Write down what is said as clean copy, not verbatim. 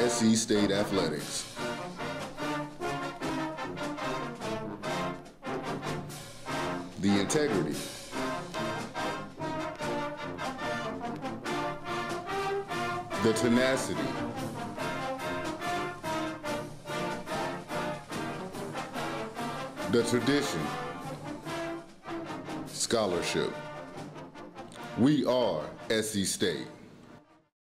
SC State Athletics. The integrity, the tenacity, the tradition, scholarship. We are SC State.